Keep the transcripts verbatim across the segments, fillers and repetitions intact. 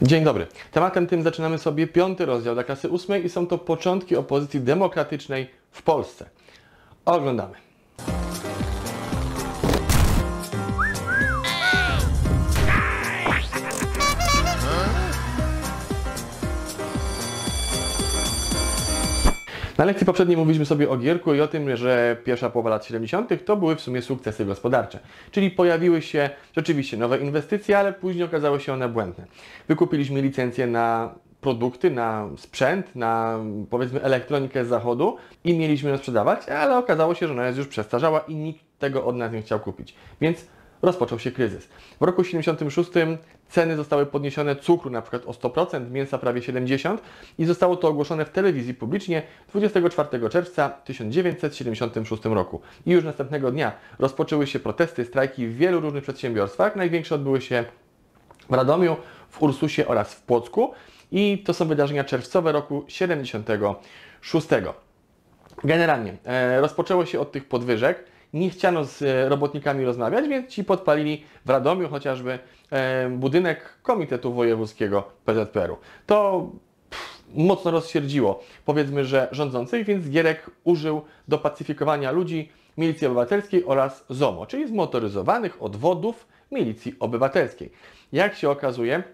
Dzień dobry. Tematem tym zaczynamy sobie piąty rozdział dla klasy ósmej i są to początki opozycji demokratycznej w Polsce. Oglądamy. Na lekcji poprzedniej mówiliśmy sobie o Gierku i o tym, że pierwsza połowa lat siedemdziesiątych to były w sumie sukcesy gospodarcze. Czyli pojawiły się rzeczywiście nowe inwestycje, ale później okazały się one błędne. Wykupiliśmy licencje na produkty, na sprzęt, na powiedzmy elektronikę z zachodu i mieliśmy ją sprzedawać, ale okazało się, że ona jest już przestarzała i nikt tego od nas nie chciał kupić. Więc rozpoczął się kryzys. W roku siedemdziesiątym szóstym ceny zostały podniesione cukru na przykład o sto procent, mięsa prawie siedemdziesiąt procent i zostało to ogłoszone w telewizji publicznie dwudziestego czwartego czerwca tysiąc dziewięćset siedemdziesiątym szóstym roku. I już następnego dnia rozpoczęły się protesty, strajki w wielu różnych przedsiębiorstwach. Największe odbyły się w Radomiu, w Ursusie oraz w Płocku i to są wydarzenia czerwcowe roku siedemdziesiątego szóstego. Generalnie e, rozpoczęło się od tych podwyżek. Nie chciano z robotnikami rozmawiać, więc ci podpalili w Radomiu chociażby e, budynek Komitetu Wojewódzkiego P Z P R u. To pff, mocno rozsierdziło, powiedzmy, że rządzących, więc Gierek użył do pacyfikowania ludzi Milicji Obywatelskiej oraz Z O M O, czyli zmotoryzowanych odwodów Milicji Obywatelskiej. Jak się okazuje,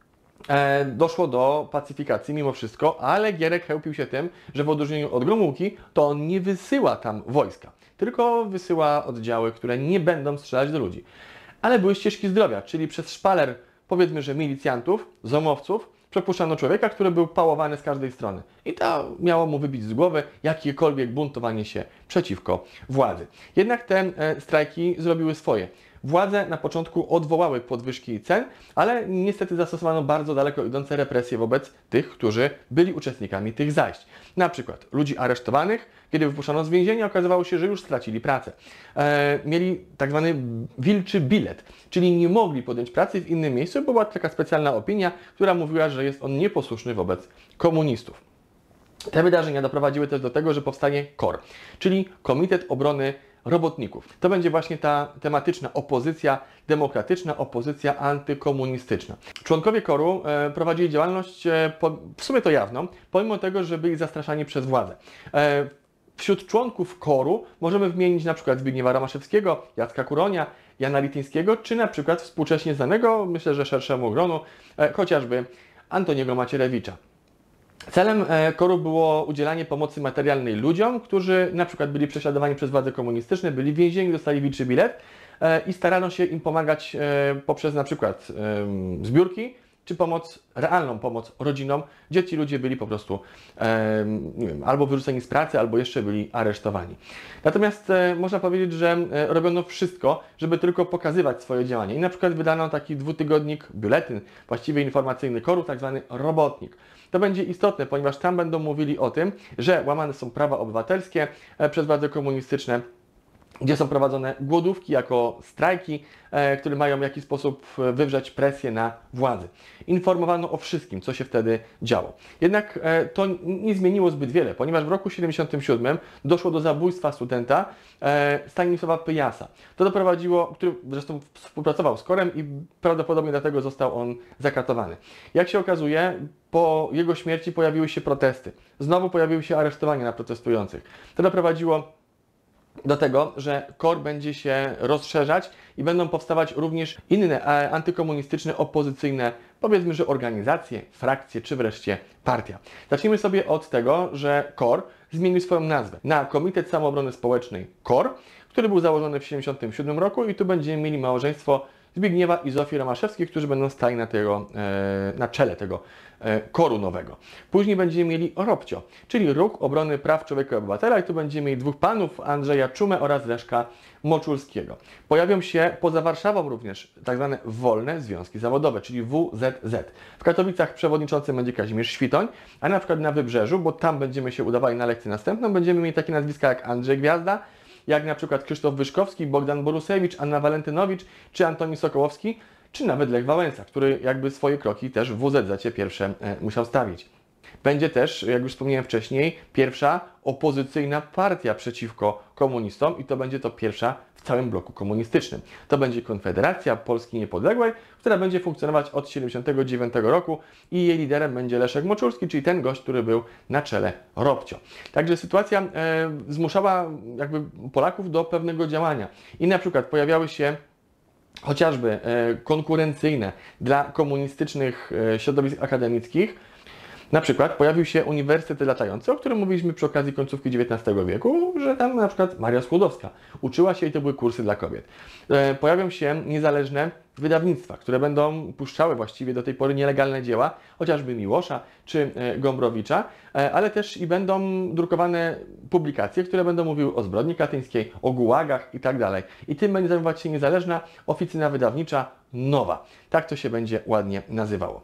E, doszło do pacyfikacji mimo wszystko, ale Gierek chełpił się tym, że w odróżnieniu od Gomułki to on nie wysyła tam wojska, tylko wysyła oddziały, które nie będą strzelać do ludzi. Ale były ścieżki zdrowia, czyli przez szpaler, powiedzmy, że milicjantów, zomowców, przepuszczano człowieka, który był pałowany z każdej strony. I to miało mu wybić z głowy jakiekolwiek buntowanie się przeciwko władzy. Jednak te e, strajki zrobiły swoje. Władze na początku odwołały podwyżki cen, ale niestety zastosowano bardzo daleko idące represje wobec tych, którzy byli uczestnikami tych zajść. Na przykład ludzi aresztowanych, kiedy wypuszczano z więzienia, okazywało się, że już stracili pracę. E, mieli tak zwany wilczy bilet, czyli nie mogli podjąć pracy w innym miejscu, bo była taka specjalna opinia, która mówiła, że jest on nieposłuszny wobec komunistów. Te wydarzenia doprowadziły też do tego, że powstanie K O R, czyli Komitet Obrony Robotników. To będzie właśnie ta tematyczna opozycja demokratyczna, opozycja antykomunistyczna. Członkowie K O R u e, prowadzili działalność e, po, w sumie to jawną, pomimo tego, że byli zastraszani przez władzę. E, wśród członków K O R u możemy wymienić na przykład Zbigniewa Romaszewskiego, Jacka Kuronia, Jana Lityńskiego, czy na przykład współcześnie znanego, myślę, że szerszemu gronu, e, chociażby Antoniego Macierewicza. Celem K O R u było udzielanie pomocy materialnej ludziom, którzy na przykład byli prześladowani przez władze komunistyczne, byli więzieni, dostali wilczy bilet i starano się im pomagać poprzez na przykład zbiórki, czy pomoc, realną pomoc rodzinom, gdzie ci ludzie byli po prostu nie wiem, albo wyrzuceni z pracy, albo jeszcze byli aresztowani. Natomiast można powiedzieć, że robiono wszystko, żeby tylko pokazywać swoje działania. I na przykład wydano taki dwutygodnik, biuletyn, właściwie informacyjny K O R u, tak zwany Robotnik. To będzie istotne, ponieważ tam będą mówili o tym, że łamane są prawa obywatelskie przez władze komunistyczne, gdzie są prowadzone głodówki jako strajki, e, które mają w jakiś sposób wywrzeć presję na władzy. Informowano o wszystkim, co się wtedy działo. Jednak e, to nie zmieniło zbyt wiele, ponieważ w roku siedemdziesiątym siódmym doszło do zabójstwa studenta e, Stanisława Pyjasa. To doprowadziło, który zresztą współpracował z K O R em i prawdopodobnie dlatego został on zakatowany. Jak się okazuje, po jego śmierci pojawiły się protesty. Znowu pojawiły się aresztowania na protestujących. To doprowadziło do tego, że K O R będzie się rozszerzać i będą powstawać również inne antykomunistyczne, opozycyjne, powiedzmy, że organizacje, frakcje, czy wreszcie partia. Zacznijmy sobie od tego, że K O R zmienił swoją nazwę na Komitet Samoobrony Społecznej K O R, który był założony w siedemdziesiątym siódmym roku i tu będziemy mieli małżeństwo Zbigniewa i Zofii Romaszewskich, którzy będą stali na, tego, na czele tego K O R u nowego. Później będziemy mieli ROBCIO, czyli Ruch Obrony Praw Człowieka i Obywatela i tu będziemy mieli dwóch panów, Andrzeja Czumę oraz Leszka Moczulskiego. Pojawią się poza Warszawą również tak zwane wolne związki zawodowe, czyli W Z Z. W Katowicach przewodniczącym będzie Kazimierz Świtoń, a na przykład na Wybrzeżu, bo tam będziemy się udawali na lekcję następną, będziemy mieli takie nazwiska jak Andrzej Gwiazda, jak na przykład Krzysztof Wyszkowski, Bogdan Borusewicz, Anna Walentynowicz, czy Antoni Sokołowski, czy nawet Lech Wałęsa, który jakby swoje kroki też w W Z Z pierwsze e, musiał stawić. Będzie też, jak już wspomniałem wcześniej, pierwsza opozycyjna partia przeciwko komunistom i to będzie to pierwsza w całym bloku komunistycznym. To będzie Konfederacja Polski Niepodległej, która będzie funkcjonować od tysiąc dziewięćset siedemdziesiątego dziewiątego roku i jej liderem będzie Leszek Moczulski, czyli ten gość, który był na czele Robcio. Także sytuacja e, zmuszała jakby Polaków do pewnego działania i na przykład pojawiały się chociażby e, konkurencyjne dla komunistycznych e, środowisk akademickich. Na przykład pojawił się Uniwersytet Latający, o którym mówiliśmy przy okazji końcówki dziewiętnastego wieku, że tam na przykład Maria Skłodowska uczyła się i to były kursy dla kobiet. E, pojawią się niezależne wydawnictwa, które będą puszczały właściwie do tej pory nielegalne dzieła, chociażby Miłosza czy e, Gombrowicza, e, ale też i będą drukowane publikacje, które będą mówiły o zbrodni katyńskiej, o gułagach i tak dalej. I tym będzie zajmować się niezależna oficyna wydawnicza Nowa. Tak to się będzie ładnie nazywało.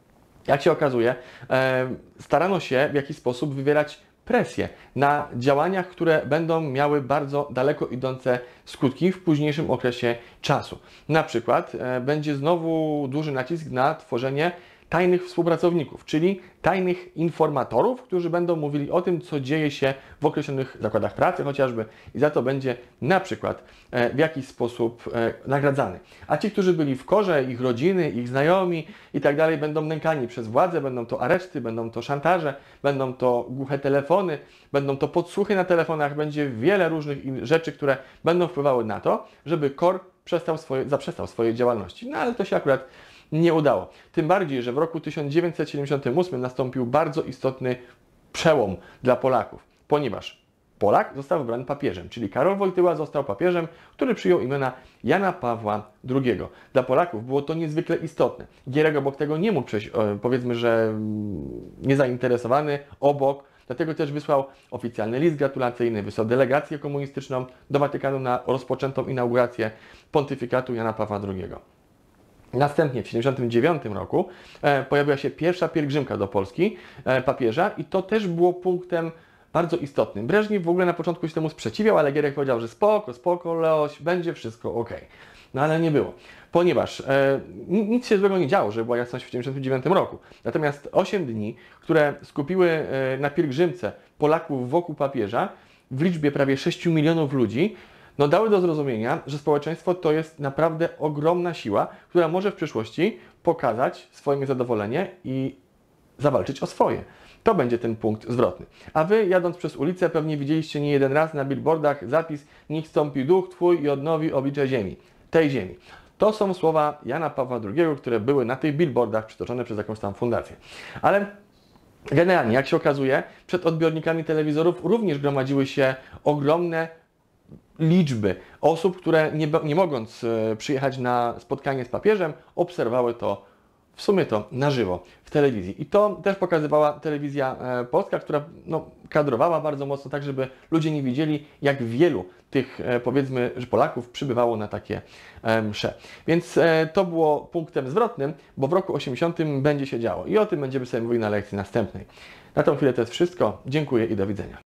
Jak się okazuje, e, starano się w jakiś sposób wywierać presję na działaniach, które będą miały bardzo daleko idące skutki w późniejszym okresie czasu. Na przykład e, będzie znowu duży nacisk na tworzenie tajnych współpracowników, czyli tajnych informatorów, którzy będą mówili o tym, co dzieje się w określonych zakładach pracy chociażby i za to będzie na przykład e, w jakiś sposób e, nagradzany. A ci, którzy byli w korze, ich rodziny, ich znajomi i tak dalej, będą nękani przez władzę, będą to areszty, będą to szantaże, będą to głuche telefony, będą to podsłuchy na telefonach, będzie wiele różnych in- rzeczy, które będą wpływały na to, żeby K O R przestał swoje, zaprzestał swojej działalności. No ale to się akurat nie udało. Tym bardziej, że w roku tysiąc dziewięćset siedemdziesiątym ósmym nastąpił bardzo istotny przełom dla Polaków, ponieważ Polak został wybrany papieżem, czyli Karol Wojtyła został papieżem, który przyjął imiona Jana Pawła drugiego. Dla Polaków było to niezwykle istotne. Gierek obok tego nie mógł przejść, powiedzmy, że niezainteresowany, obok. Dlatego też wysłał oficjalny list gratulacyjny, wysłał delegację komunistyczną do Watykanu na rozpoczętą inaugurację pontyfikatu Jana Pawła drugiego. Następnie w tysiąc dziewięćset siedemdziesiątym dziewiątym roku e, pojawiła się pierwsza pielgrzymka do Polski e, papieża i to też było punktem bardzo istotnym. Breżniew w ogóle na początku się temu sprzeciwiał, ale Gierek powiedział, że spoko, spoko, Leoś, będzie wszystko ok. No ale nie było, ponieważ e, nic się złego nie działo, żeby była jasność w tysiąc dziewięćset siedemdziesiątym dziewiątym roku. Natomiast osiem dni, które skupiły e, na pielgrzymce Polaków wokół papieża w liczbie prawie sześciu milionów ludzi, no dały do zrozumienia, że społeczeństwo to jest naprawdę ogromna siła, która może w przyszłości pokazać swoje niezadowolenie i zawalczyć o swoje. To będzie ten punkt zwrotny. A Wy, jadąc przez ulicę, pewnie widzieliście nie jeden raz na billboardach zapis: niech stąpi duch Twój i odnowi oblicze ziemi, tej ziemi. To są słowa Jana Pawła drugiego, które były na tych billboardach przytoczone przez jakąś tam fundację. Ale generalnie, jak się okazuje, przed odbiornikami telewizorów również gromadziły się ogromne liczby osób, które nie, nie mogąc e, przyjechać na spotkanie z papieżem, obserwowały to w sumie to na żywo w telewizji. I to też pokazywała telewizja e, polska, która no, kadrowała bardzo mocno, tak żeby ludzie nie widzieli, jak wielu tych e, powiedzmy, że Polaków przybywało na takie e, msze. Więc e, to było punktem zwrotnym, bo w roku osiemdziesiątym będzie się działo i o tym będziemy sobie mówili na lekcji następnej. Na tą chwilę to jest wszystko. Dziękuję i do widzenia.